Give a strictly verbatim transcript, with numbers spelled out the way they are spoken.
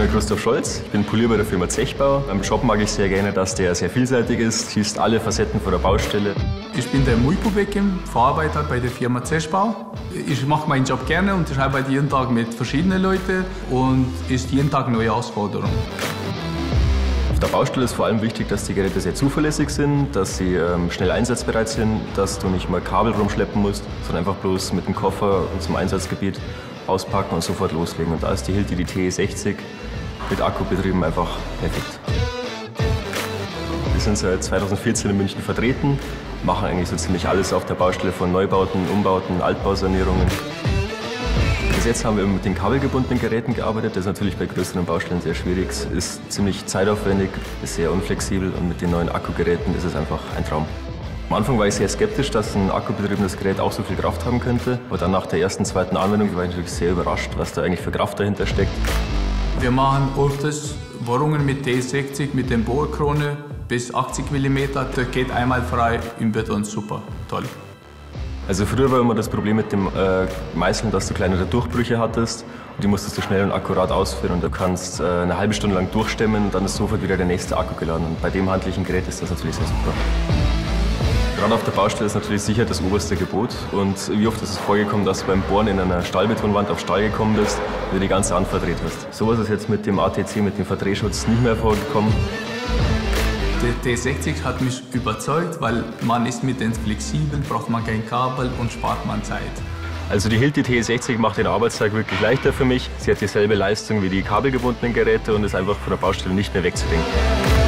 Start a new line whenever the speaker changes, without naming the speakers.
bin der Christoph Scholz, ich bin Polier bei der Firma Zechbau. Am Job mag ich sehr gerne, dass der sehr vielseitig ist, siehst alle Facetten von der Baustelle.
Ich bin der Mujko Bekim, Vorarbeiter bei der Firma Zechbau. Ich mache meinen Job gerne und ich arbeite jeden Tag mit verschiedenen Leuten und ist jeden Tag eine neue Herausforderung.
Auf der Baustelle ist vor allem wichtig, dass die Geräte sehr zuverlässig sind, dass sie ähm, schnell einsatzbereit sind, dass du nicht mal Kabel rumschleppen musst, sondern einfach bloß mit dem Koffer zum Einsatzgebiet auspacken und sofort loslegen. Und da ist die Hilti, die T E sechzig, mit Akku betrieben, einfach perfekt. Wir sind seit zweitausendvierzehn in München vertreten, machen eigentlich so ziemlich alles auf der Baustelle, von Neubauten, Umbauten, Altbausanierungen. Bis jetzt haben wir mit den kabelgebundenen Geräten gearbeitet. Das ist natürlich bei größeren Baustellen sehr schwierig, ist ziemlich zeitaufwendig, ist sehr unflexibel und mit den neuen Akkugeräten ist es einfach ein Traum. Am Anfang war ich sehr skeptisch, dass ein akkubetriebenes Gerät auch so viel Kraft haben könnte. Aber dann nach der ersten, zweiten Anwendung war ich natürlich sehr überrascht, was da eigentlich für Kraft dahinter steckt.
Wir machen öfters Bohrungen mit T E sechzig mit den Bohrkrone bis achtzig Millimeter. Das geht einmal frei im Beton, super, toll.
Also früher war immer das Problem mit dem äh, Meißeln, dass du kleinere Durchbrüche hattest. Und die musstest du schnell und akkurat ausführen. Und du kannst äh, eine halbe Stunde lang durchstemmen und dann ist sofort wieder der nächste Akku geladen. Und bei dem handlichen Gerät ist das natürlich sehr super. Gerade auf der Baustelle ist natürlich sicher das oberste Gebot. Und wie oft ist es vorgekommen, dass du beim Bohren in einer Stahlbetonwand auf Stahl gekommen bist und die ganze Hand verdreht hast. So ist es jetzt mit dem A T C, mit dem Verdrehschutz nicht mehr vorgekommen.
Der T E sechzig hat mich überzeugt, weil man ist mit den flexibel, braucht man kein Kabel und spart man Zeit.
Also die Hilti T E sechzig macht den Arbeitstag wirklich leichter für mich. Sie hat dieselbe Leistung wie die kabelgebundenen Geräte und ist einfach von der Baustelle nicht mehr wegzudenken.